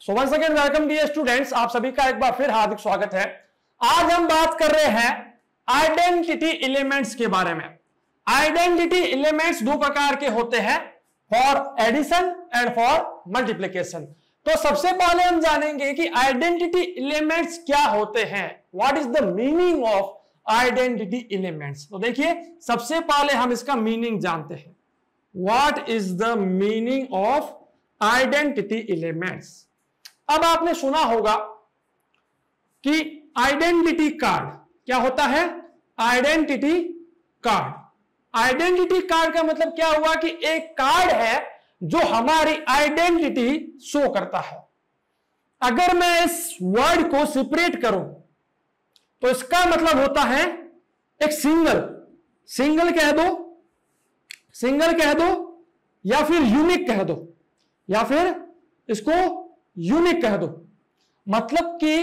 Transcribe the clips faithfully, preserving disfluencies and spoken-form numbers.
सो once again welcome dear students, आप सभी का एक बार फिर हार्दिक स्वागत है। आज हम बात कर रहे हैं आइडेंटिटी एलिमेंट्स के बारे में। आइडेंटिटी एलिमेंट्स दो प्रकार के होते हैं, for addition and for multiplication. तो सबसे पहले हम जानेंगे कि आइडेंटिटी एलिमेंट्स क्या होते हैं, what is the meaning of identity elements. तो देखिए, सबसे पहले हम इसका मीनिंग जानते हैं। What is the meaning of identity elements. अब आपने सुना होगा कि आइडेंटिटी कार्ड क्या होता है, आइडेंटिटी कार्ड। आइडेंटिटी कार्ड का मतलब क्या हुआ कि एक कार्ड है जो हमारी आइडेंटिटी शो करता है। अगर मैं इस वर्ड को सेपरेट करूं तो इसका मतलब होता है एक सिंगल, सिंगल कह दो, सिंगल कह दो या फिर यूनिक कह दो, या फिर इसको यूनिक कह दो। मतलब कि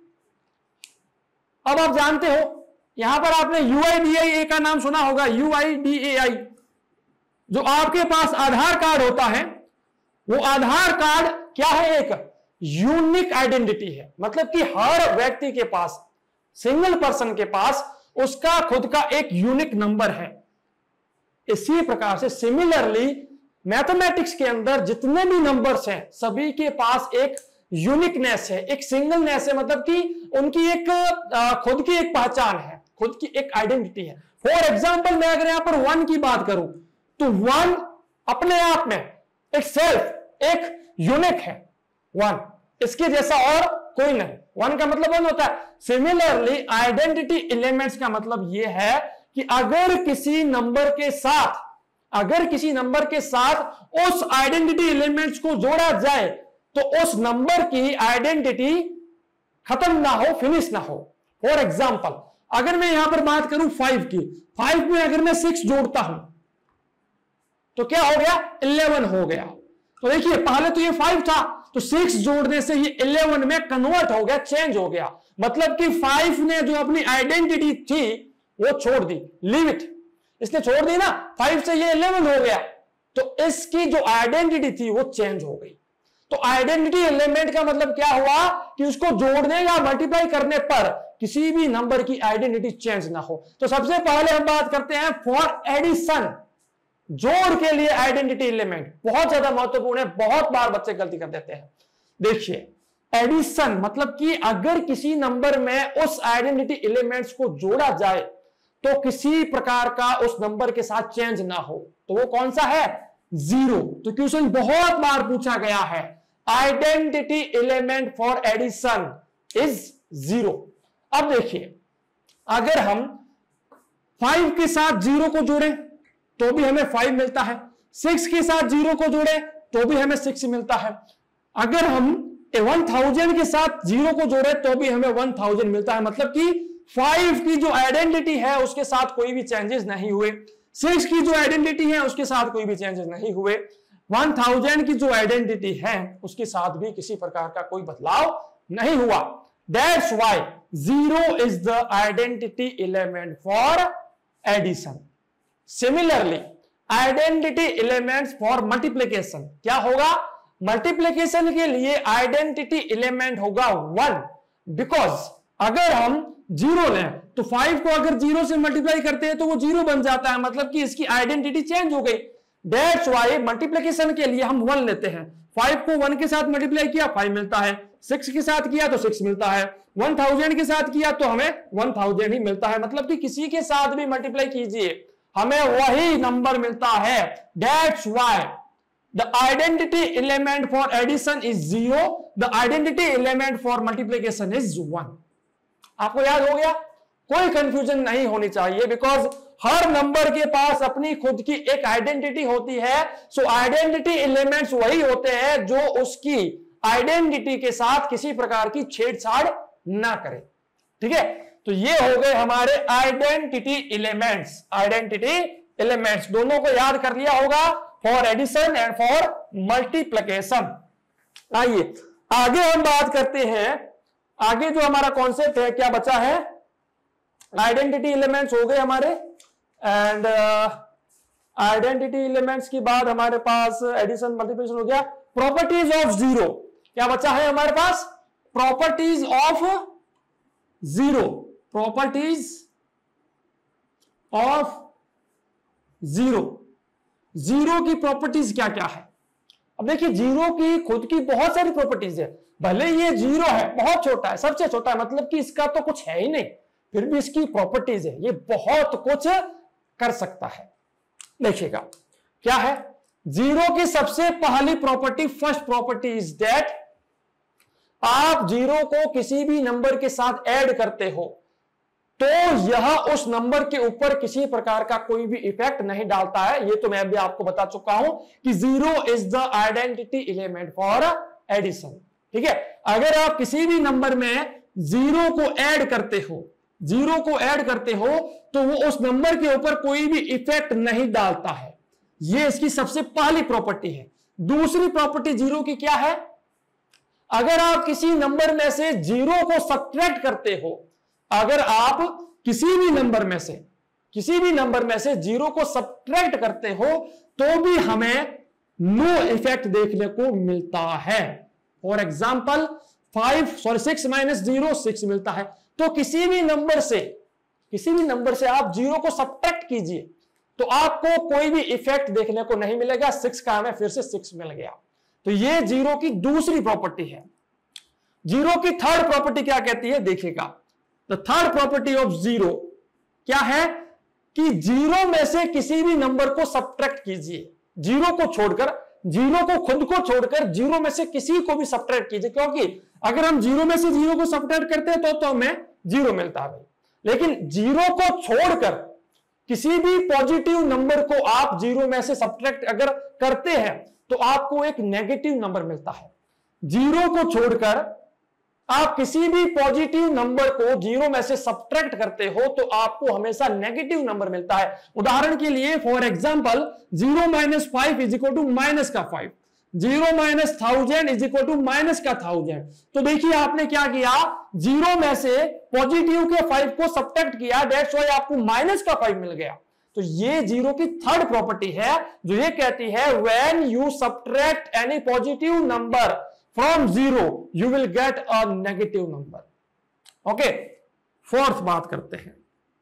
अब आप जानते हो, यहां पर आपने यू आई डी ए आई का नाम सुना होगा, यू आई डी ए आई। जो आपके पास आधार कार्ड होता है, वो आधार कार्ड क्या है, एक यूनिक आइडेंटिटी है। मतलब कि हर व्यक्ति के पास, सिंगल पर्सन के पास उसका खुद का एक यूनिक नंबर है। इसी प्रकार से सिमिलरली मैथमेटिक्स के अंदर जितने भी नंबर्स हैं, सभी के पास एक यूनिकनेस है, एक सिंगलनेस है। मतलब कि उनकी एक खुद की एक पहचान है, खुद की एक आइडेंटिटी है। फॉर एग्जाम्पल, मैं अगर यहां पर वन की बात करूं तो वन अपने आप में एक सेल्फ, एक यूनिक है। वन इसके जैसा और कोई नहीं, वन का मतलब वन होता है। सिमिलरली आइडेंटिटी एलिमेंट्स का मतलब यह है कि अगर किसी नंबर के साथ अगर किसी नंबर के साथ उस आइडेंटिटी एलिमेंट्स को जोड़ा जाए तो उस नंबर की आइडेंटिटी खत्म ना हो, फिनिश ना हो। फॉर एग्जाम्पल, अगर मैं यहां पर बात करूं फाइव की, फाइव में अगर मैं सिक्स जोड़ता हूं तो क्या हो गया, इलेवन हो गया। तो देखिए, पहले तो ये फाइव था, तो सिक्स जोड़ने से ये इलेवन में कन्वर्ट हो गया, चेंज हो गया। मतलब कि फाइव ने जो अपनी आइडेंटिटी थी वो छोड़ दी, लीव इट, इसने छोड़ दी ना, फाइव से ये इलेवन हो गया, तो इसकी जो आइडेंटिटी थी वो चेंज हो गई। तो आइडेंटिटी एलिमेंट का मतलब क्या हुआ कि उसको जोड़ने या मल्टीप्लाई करने पर किसी भी नंबर की आइडेंटिटी चेंज ना हो। तो सबसे पहले हम बात करते हैं फॉर एडिशन, जोड़ के लिए आइडेंटिटी एलिमेंट बहुत ज्यादा महत्वपूर्ण है, बहुत बार बच्चे गलती कर देते हैं। देखिए, एडिशन मतलब कि अगर किसी नंबर में उस आइडेंटिटी एलिमेंट्स को जोड़ा जाए तो किसी प्रकार का उस नंबर के साथ चेंज ना हो, तो वो कौन सा है, जीरो। तो क्वेश्चन बहुत बार पूछा गया है, identity element for addition is zero. अब देखिए, अगर हम फाइव के साथ जीरो को जोड़ें तो भी हमें फाइव मिलता है, सिक्स के साथ जीरो को जोड़ें तो भी हमें सिक्स मिलता है, अगर हम वन थाउजेंड के साथ जीरो को जोड़े तो भी हमें वन थाउजेंड मिलता है। मतलब कि फाइव की जो आइडेंटिटी है उसके साथ कोई भी चेंजेस नहीं हुए, सिक्स की जो आइडेंटिटी है उसके साथ कोई भी चेंजेस नहीं हुए, वन थाउजेंड की जो आइडेंटिटी है उसके साथ भी किसी प्रकार का कोई बदलाव नहीं हुआ। That's why zero is the identity element for addition. Similarly identity elements for multiplication क्या होगा, मल्टीप्लिकेशन के लिए आइडेंटिटी एलिमेंट होगा वन। बिकॉज अगर हम जीरो लें तो फाइव को अगर जीरो से मल्टीप्लाई करते हैं तो वो जीरो बन जाता है, मतलब कि इसकी आइडेंटिटी चेंज हो गई। दैट्स व्हाई मल्टीप्लिकेशन के लिए हम वन लेते हैं, फाइव को वन के साथ मल्टीप्लाई किया फाइव मिलता है, सिक्स के साथ किया तो सिक्स मिलता है, वन थाउजेंड के साथ किया तो हमें वन थाउजेंड ही मिलता है। मतलब कि किसी के साथ भी मल्टीप्लाई कीजिए हमें वही नंबर मिलता है। That's why the identity element for addition is zero, the identity element for multiplication is one. आपको याद हो गया, कोई कंफ्यूजन नहीं होनी चाहिए, बिकॉज हर नंबर के पास अपनी खुद की एक आइडेंटिटी होती है। सो आइडेंटिटी एलिमेंट्स वही होते हैं जो उसकी आइडेंटिटी के साथ किसी प्रकार की छेड़छाड़ ना करे। ठीक है, तो ये हो गए हमारे आइडेंटिटी एलिमेंट्स। आइडेंटिटी एलिमेंट्स दोनों को याद कर लिया होगा, for addition and for multiplication. आइए आगे हम बात करते हैं, आगे जो हमारा कॉन्सेप्ट है क्या बचा है, आइडेंटिटी एलिमेंट्स हो गए हमारे, एंड आइडेंटिटी एलिमेंट्स के बाद हमारे पास एडिशन मल्टीप्लिकेशन हो गया। प्रॉपर्टीज ऑफ जीरो, क्या बचा है हमारे पास? Properties of zero, properties of zero. Zero की प्रॉपर्टीज क्या क्या है? अब देखिए, जीरो की खुद की बहुत सारी प्रॉपर्टीज है। भले ये जीरो है, बहुत छोटा है, सबसे छोटा है, मतलब कि इसका तो कुछ है ही नहीं, फिर भी इसकी प्रॉपर्टीज है, ये बहुत कुछ कर सकता है। देखिएगा क्या है, जीरो की सबसे पहली property, first property is that आप जीरो को किसी भी नंबर के साथ ऐड करते हो तो यह उस नंबर के ऊपर किसी प्रकार का कोई भी इफेक्ट नहीं डालता है। ये तो मैं अभी आपको बता चुका हूं कि zero is the identity element for addition. ठीक है, अगर आप किसी भी नंबर में जीरो को ऐड करते हो, जीरो को ऐड करते हो तो वो उस नंबर के ऊपर कोई भी इफेक्ट नहीं डालता है। ये इसकी सबसे पहली प्रॉपर्टी है। दूसरी प्रॉपर्टी जीरो की क्या है? अगर आप किसी नंबर में से जीरो को सब्ट्रैक्ट करते हो, अगर आप किसी भी नंबर में से किसी भी नंबर में से जीरो को सब्ट्रैक्ट करते हो तो भी हमें नो इफेक्ट देखने को मिलता है। For example five sorry six minus zero six मिलता है। तो किसी भी नंबर से किसी भी नंबर से आप जीरो को सब्ट्रैक्ट कीजिए तो आपको कोई भी इफेक्ट देखने को नहीं मिलेगा। सिक्स का हमें फिर से सिक्स मिल गया। तो ये जीरो की दूसरी प्रॉपर्टी है। जीरो की थर्ड प्रॉपर्टी क्या कहती है? देखिएगा, the third property of zero क्या है कि जीरो में से किसी भी नंबर को सब्ट्रैक्ट कीजिए। जीरो को छोड़कर, जीरो को खुद को छोड़कर जीरो में से किसी को भी सब्ट्रैक्ट कीजिए, क्योंकि अगर हम जीरो में से जीरो को सब्ट्रैक्ट करते हैं तो, तो हमें जीरो मिलता है भाई। लेकिन जीरो को छोड़कर किसी भी पॉजिटिव नंबर को आप जीरो में से सब्ट्रैक्ट अगर करते हैं तो आपको एक नेगेटिव नंबर मिलता है। जीरो को छोड़कर आप किसी भी पॉजिटिव नंबर को जीरो में से सब्ट्रैक्ट करते हो तो आपको हमेशा नेगेटिव नंबर मिलता है। उदाहरण के लिए, for example zero minus five is equal to minus का five, zero minus thousand is equal to minus का थाउजेंड। तो देखिए आपने क्या किया, जीरो में से पॉजिटिव के फाइव को सब्ट्रैक्ट किया, दैट्स व्हाई आपको माइनस का फाइव मिल गया। तो ये जीरो की थर्ड प्रॉपर्टी है जो ये कहती है when you subtract any positive number from zero you will get a negative number. Okay, fourth बात करते हैं।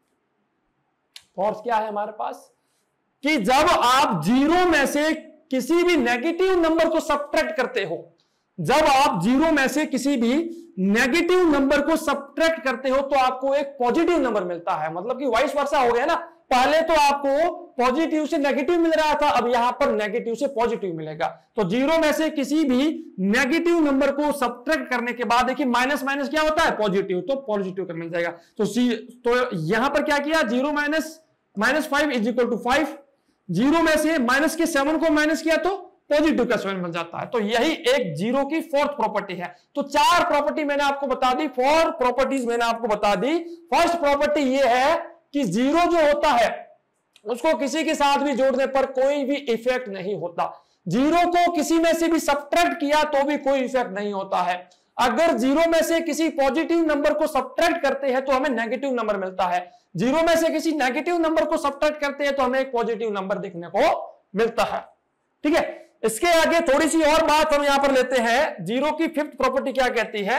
फोर्थ क्या है हमारे पास कि जब आप जीरो में से किसी भी नेगेटिव नंबर को सब्ट्रैक्ट करते हो, जब आप जीरो में से किसी भी नेगेटिव नंबर को सब्ट्रैक्ट करते हो तो आपको एक पॉजिटिव नंबर मिलता है। मतलब कि वाइस वर्सा हो गया ना, पहले तो आपको पॉजिटिव से नेगेटिव मिल रहा था, अब यहां पर नेगेटिव से पॉजिटिव मिलेगा। तो जीरो में से किसी भी नेगेटिव नंबर को सब्ट्रैक्ट करने के बाद देखिए माइनस माइनस क्या होता है? पॉजिटिव, तो पॉजिटिव का मिल जाएगा। तो सी तो यहां पर क्या किया, zero minus minus five is equal to five, zero में से माइनस के सेवन को माइनस किया तो पॉजिटिव का सेवन मिल जाता है। तो यही एक जीरो की फोर्थ प्रॉपर्टी है। तो चार प्रॉपर्टी मैंने आपको बता दी, फोर प्रॉपर्टीज मैंने आपको बता दी। फर्स्ट प्रॉपर्टी ये है कि जीरो जो होता है उसको किसी के साथ भी जोड़ने पर कोई भी इफेक्ट नहीं होता। जीरो को किसी में से भी सब्ट्रैक्ट किया तो भी कोई इफेक्ट नहीं होता है। अगर जीरो में से किसी पॉजिटिव नंबर को सब्ट्रैक्ट करते हैं तो हमें नेगेटिव नंबर मिलता है। जीरो में से किसी नेगेटिव नंबर को सब्ट्रैक्ट करते हैं तो हमें एक पॉजिटिव नंबर देखने को मिलता है। ठीक है, इसके आगे थोड़ी सी और बात हम यहां पर लेते हैं। जीरो की फिफ्थ प्रॉपर्टी क्या कहती है?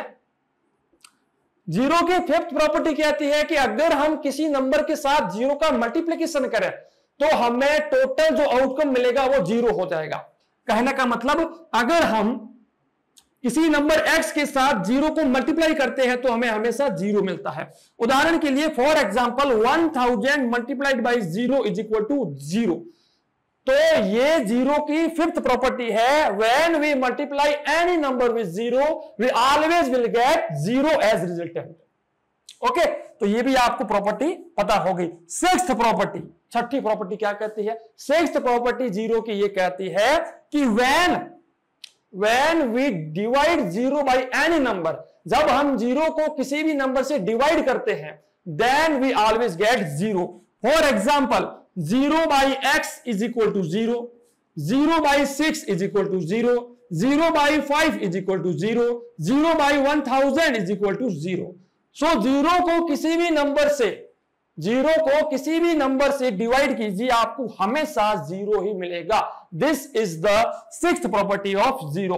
जीरो की फिफ्थ प्रॉपर्टी कहती है कि अगर हम किसी नंबर के साथ जीरो का मल्टीप्लिकेशन करें तो हमें टोटल जो आउटकम मिलेगा वो जीरो हो जाएगा। कहने का मतलब, अगर हम किसी नंबर x के साथ जीरो को मल्टीप्लाई करते हैं तो हमें हमेशा जीरो मिलता है। उदाहरण के लिए, for example one thousand multiplied by zero is equal to zero. तो ये जीरो की फिफ्थ प्रॉपर्टी है, when we multiply any number with zero we always will get zero as resultant. Okay, तो ये भी आपको प्रॉपर्टी पता हो गई। सिक्स्थ प्रॉपर्टी, छठी प्रॉपर्टी क्या कहती है? सिक्स्थ प्रॉपर्टी जीरो की ये कहती है कि when when we divide zero by any number, जब हम जीरो को किसी भी नंबर से डिवाइड करते हैं then we always get zero. For example zero by x is equal to zero, zero by six is equal to zero, zero by five is equal to zero, zero by one thousand is equal to zero. So zero को किसी भी number से zero को किसी भी number से divide कीजिए, आपको हमेशा जीरो ही मिलेगा। This is the sixth property of zero.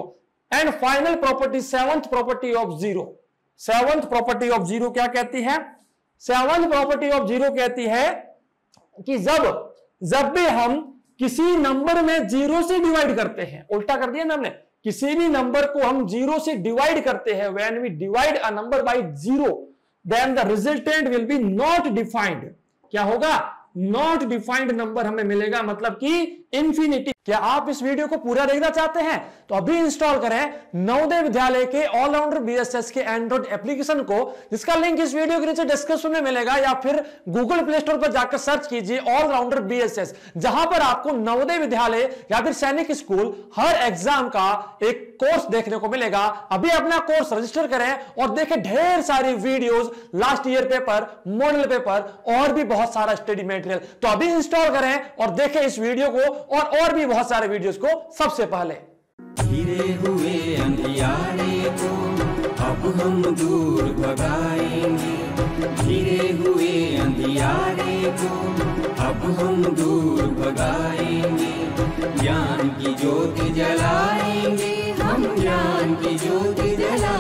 And final property, seventh property of zero. Seventh property of zero क्या कहती है? सेवंथ प्रॉपर्टी ऑफ जीरो कहती है कि जब जब भी हम किसी नंबर में जीरो से डिवाइड करते हैं, उल्टा कर दिया ना हमने, किसी भी नंबर को हम जीरो से डिवाइड करते हैं, when we divide a number by zero then the resultant will be not defined. क्या होगा? नॉट डिफाइंड नंबर हमें मिलेगा, मतलब कि इंफिनिटी। क्या आप इस वीडियो को पूरा देखना चाहते हैं? तो अभी इंस्टॉल करें नवोदय विद्यालय के ऑलराउंडर बीएसएस के एंड्रॉइड एप्लीकेशन को, जिसका लिंक इस वीडियो के नीचे डिस्क्रिप्शन में मिलेगा, या फिर गूगल प्ले स्टोर पर जाकर सर्च कीजिए ऑलराउंडर बीएसएस, जहां पर आपको नवोदय विद्यालय या फिर सैनिक स्कूल हर एग्जाम का एक कोर्स देखने को मिलेगा। अभी अपना कोर्स रजिस्टर करें और देखें ढेर सारी videos, last year paper, model paper और भी बहुत सारा स्टडी मटेरियल। तो अभी इंस्टॉल करें और देखें इस वीडियो को और और भी बहुत सारे वीडियोस को सबसे पहले। घिरे हुए अंधियारे को अब हम दूर भगाएंगे, घिरे हुए अंधियारे को अब हम दूर भगाएंगे, ज्ञान की ज्योति जलाएंगे, हम ज्ञान की ज्योति जलाएंगे।